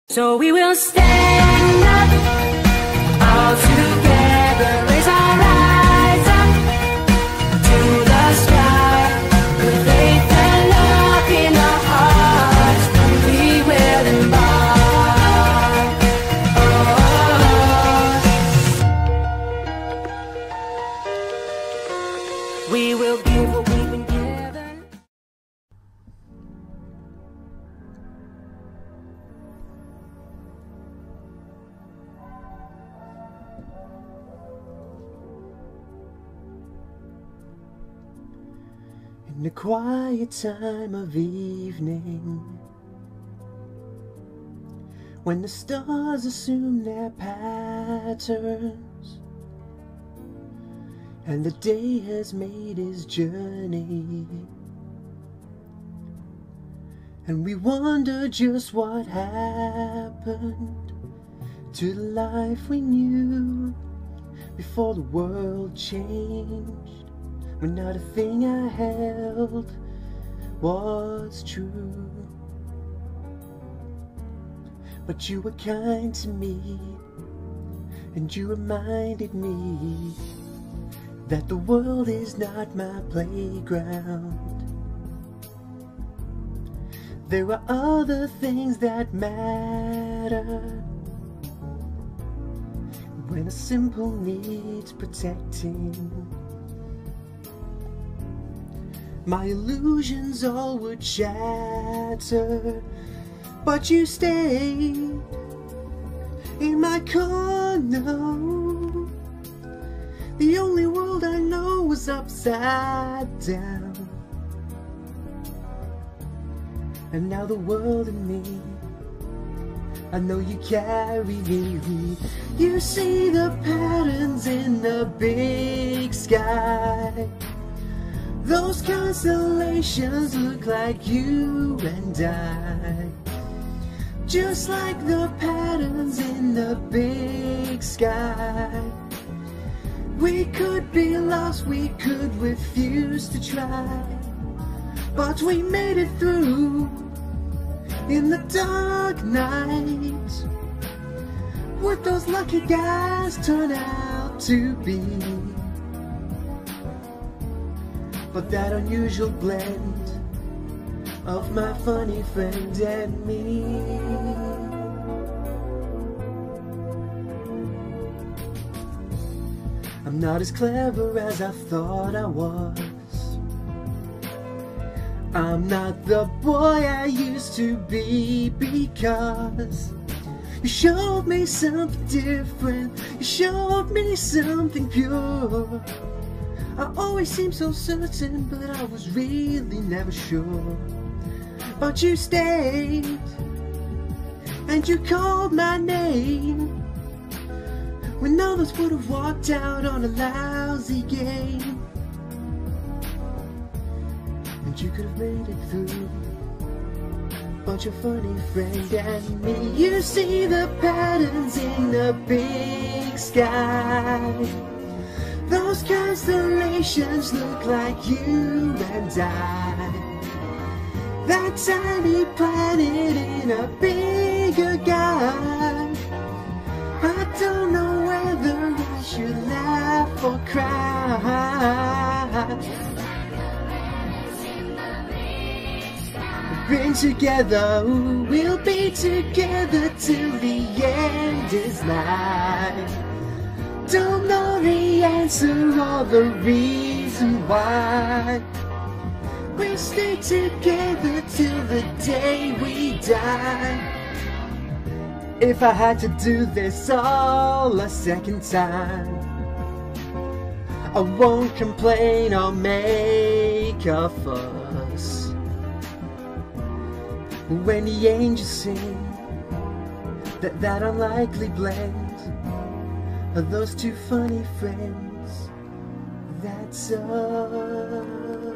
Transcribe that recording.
So we will stand up, all together, raise our eyes up to the sky, with faith and love in our hearts, we will embark. Oh, we will give what we've been given. In the quiet time of evening, when the stars assume their patterns, and the day has made his journey, and we wonder just what happened to the life we knew before the world changed, when not a thing I held was true. But you were kind to me, and you reminded me that the world is not my playground. There are other things that matter when a simple needs protecting. My illusions all would shatter, but you stayed in my corner. The only world I know was upside down, and now the world in me, I know you carry me. You see the patterns in the big sky. Those constellations look like you and I, just like the patterns in the big sky. We could be lost, we could refuse to try, but we made it through in the dark night. What those lucky guys turn out to be, but that unusual blend of my funny friend and me. I'm not as clever as I thought I was. I'm not the boy I used to be, because you showed me something different. You showed me something pure. I always seemed so certain, but I was really never sure. But you stayed, and you called my name, when others would have walked out on a lousy game. And you could have made it through, but your funny friend and me. You see the patterns in the big sky. Those constellations look like you and I, that tiny planet in a bigger guy. I don't know whether I should laugh or cry. We've been together, we'll be together till the end is nigh. Don't know the answer or the reason why we stay together till the day we die. If I had to do this all a second time, I won't complain or make a fuss. When the angels sing that unlikely blend of those two funny friends, that's us.